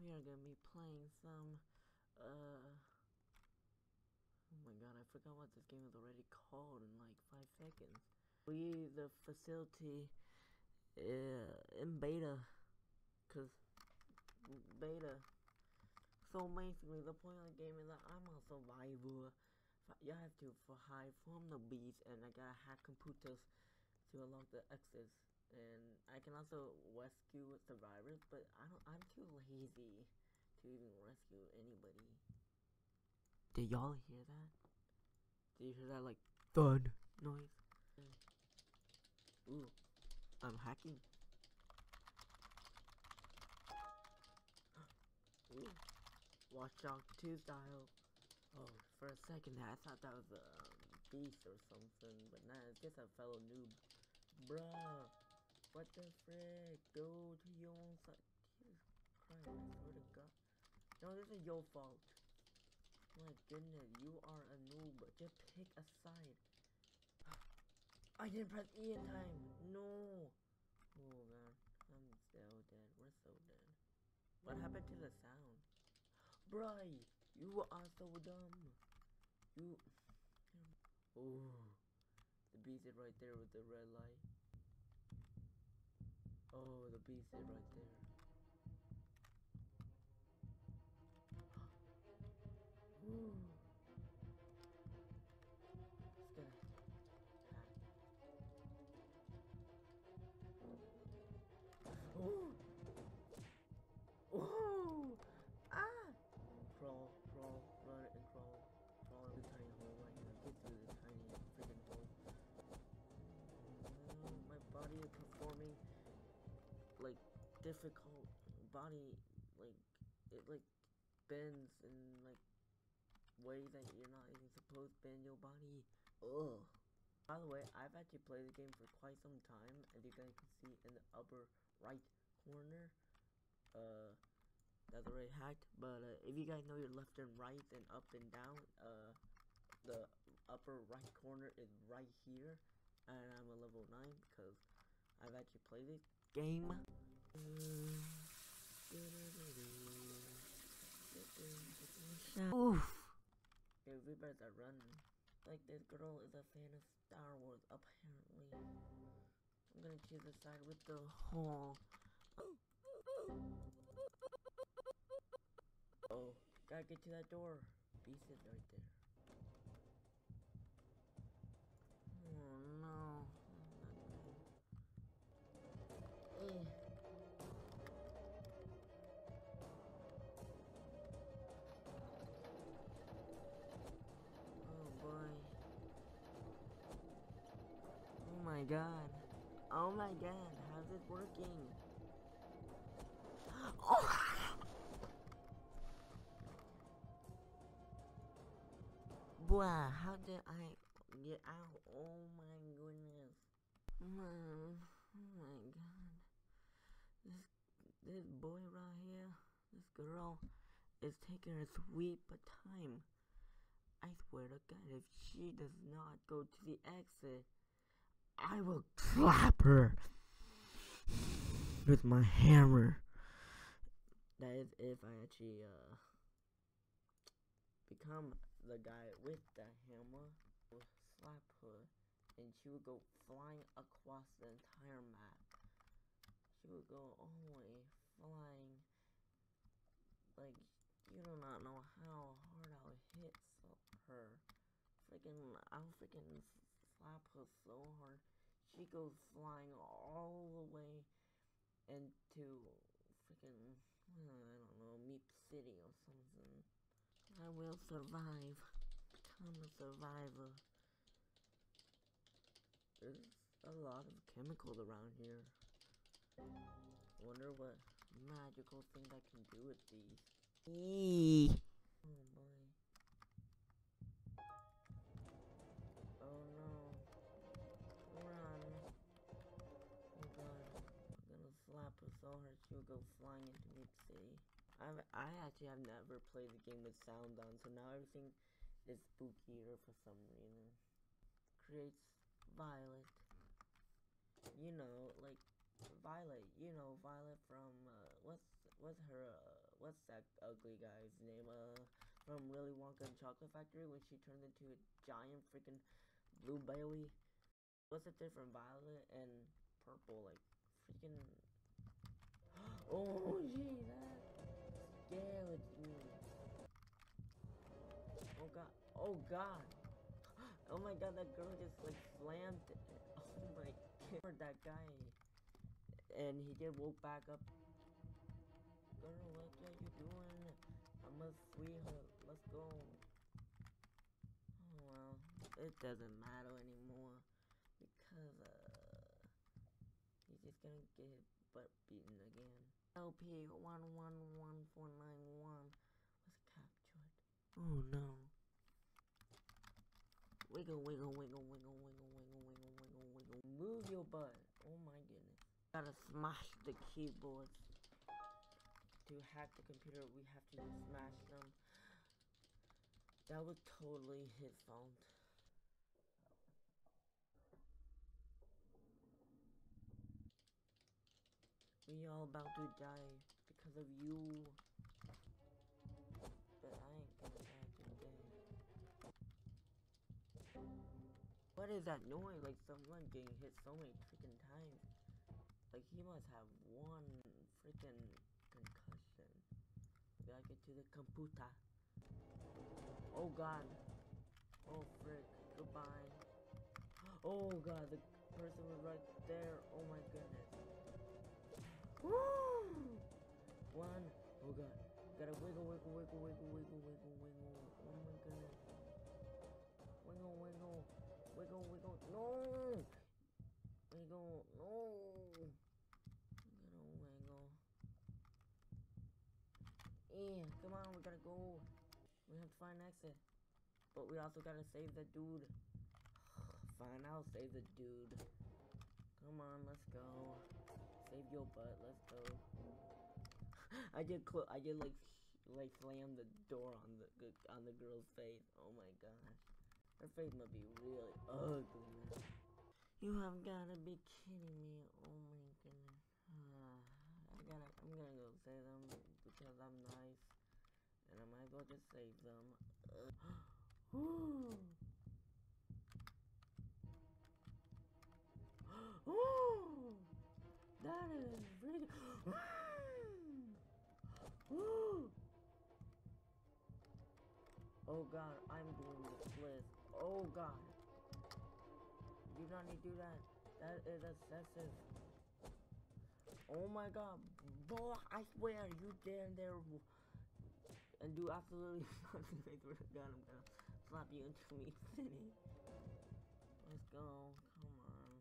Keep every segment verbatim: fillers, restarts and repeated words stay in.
we are gonna be playing some, uh, oh my god, I forgot what this game is already called in like five seconds. We, the facility, uh, in beta, cause beta. So basically, the point of the game is that I'm a survivor. You have to hide from the beast, and I gotta hack computers to unlock the exits. And I can also rescue survivors, but I don't. I'm too lazy to even rescue anybody. Did y'all hear that? Did you hear that like thud noise? Ooh, I'm hacking. Ooh, Watch Dogs two style. Oh, for a second I thought that was a um, beast or something, but nah, it's just a fellow noob. Bruh, what the frick? Go to your own side. Jesus Christ, I swear to God. No, this is your fault. My goodness, you are a noob. Just pick a side. I didn't press E in time. No. Oh man, I'm so dead. We're so dead. What happened to the sound? Bruh, you are so dumb. You. Oh, the beast is right there with the red light. Oh, the beast is right there. Ooh. It's gonna hack. Oh! Oh! Ah! Crawl, crawl, run and crawl. Crawl in the tiny hole right here. Get through the tiny freaking hole. Oh, my body is performing like difficult body, like it like bends in like ways that you're not even supposed to bend your body. Ugh. By the way, I've actually played the game for quite some time, as you guys can see in the upper right corner. Uh, that's already hacked. But uh, if you guys know your left and right and up and down, uh, the upper right corner is right here, and I'm a level nine because I've actually played this game. Oof. Okay, we better start running. Like, this girl is a fan of Star Wars, apparently. I'm gonna choose the side with the hole. Oh, gotta get to that door. Beast is right there. Oh no. Eh. Oh boy. Oh my god. Oh my god, how's it working? Oh! Boy, how did I get out? Oh my goodness. Man, oh my god. This this boy right here, this girl, is taking her sweet but time. I swear to God, if she does not go to the exit, I will slap her with my hammer. That is if I actually uh become the guy with the hammer. I will slap her, and she will go flying across the entire map. She will go all the way flying. Like, you do not know how hard I'll hit so her. Freaking, I'll freaking slap her so hard. She goes flying all the way into freaking, I don't know, Meep City or something. I will survive. Become a survivor. There's a lot of chemicals around here. I wonder what magical thing I can do with these. Eee. Oh boy. Oh no. Run. Oh god. I'm gonna slap her so hard she'll go flying into Meep City. I've, I actually have never played the game with sound on, so now everything is spookier for some reason. Creates Violet. You know, like Violet, you know, Violet from, uh, what's, what's her, uh, what's that ugly guy's name? Uh, from Willy Wonka and Chocolate Factory when she turned into a giant freaking blue berry. What's the difference, violet and purple? Like freaking. Oh gee, that scared me. Oh god. Oh god. Oh my god, that girl just like slammed. Oh my god, that guy. And he did woke back up. Girl, what are you doing? I'm a sweetheart. Let's go. Oh well, it doesn't matter anymore because uh, he's just gonna get his butt beaten again. L P one one one four nine one was captured. Oh no. Wiggle, wiggle, wiggle, wiggle, wiggle, wiggle, wiggle, wiggle, wiggle. Move your butt. Oh my goodness. Gotta smash the keyboards. To hack the computer, we have to smash them. That was totally his fault. We all about to die because of you. But I ain't gonna die today. What is that noise? Like someone getting hit so many freaking times. Like he must have one freaking concussion. We gotta get to the computer. Oh god. Oh frick. Goodbye. Oh god, the person was right there. Oh my goodness. Woo! One. Oh god. Gotta wiggle, wiggle, wiggle, wiggle, wiggle, wiggle, wiggle. Oh my goodness. Wiggle, wiggle. Wiggle, wiggle. No! Wiggle. No! Gotta wiggle. Yeah, come on, we gotta go. We have to find an exit. But we also gotta save the dude. Fine, I'll save the dude. Come on, let's go. Save your butt, let's go. I did cl I did like like slam the door on the on the girl's face. Oh my gosh. Her face must be really ugly. You have gotta be kidding me. Oh my goodness. Uh, I gotta I'm gonna go save them because I'm nice. And I might as well just save them. Ooh. Ooh. That is really good. Ooh. Oh god, I'm doing the split. Oh god. You do not need to do that. That is excessive. Oh my god. Boy, I swear you stand there and do absolutely nothing. I swear to god, I'm gonna slap you into me city. Let's go. Come on.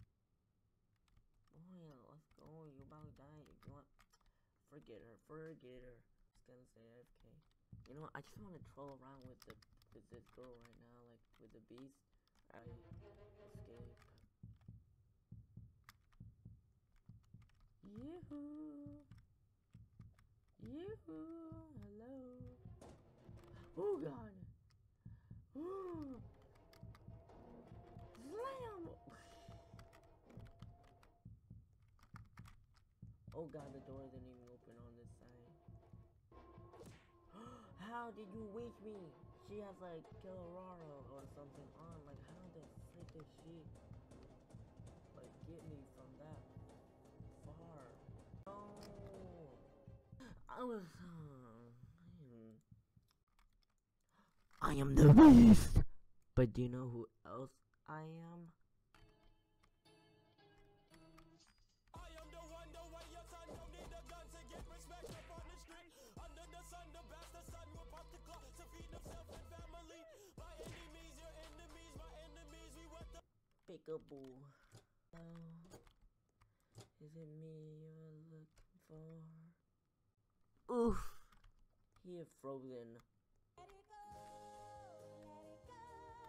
Boy, let's go. You about to die. If you want, forget her. Forget her. Just gonna say A F K. You know what? I just want to troll around with the with this girl right now, like with the beast. I escape. Yoo-hoo! Yoo-hoo! Hello! Oh god! Ooh! Slam! Oh god, the door didn't even open on this side. How did you reach me? She has like Kiloraro or something on. Like how the frick did she like get me from that far? Oh, I was. Uh, hmm. I am the beast. But do you know who else I am? I am the one, the way your son don't need a gun to get respect up on the street. Under the sun, the bastard son will pop the clock to feed himself and family. My enemies, your enemies, my enemies, we want the Peekaboo. Hello. Is it me you're looking for? Oof. He is frozen. Let it go, let it go.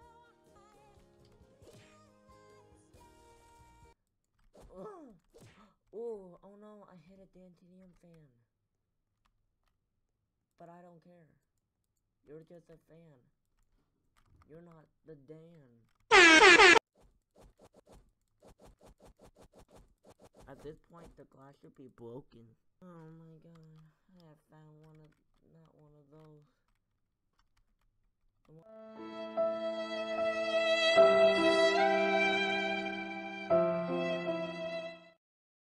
Oh, oh, oh no, I hit a Dantinium fan. But I don't care. You're just a fan. You're not the Dan. At this point, the glass should be broken. Oh my god, I have found one of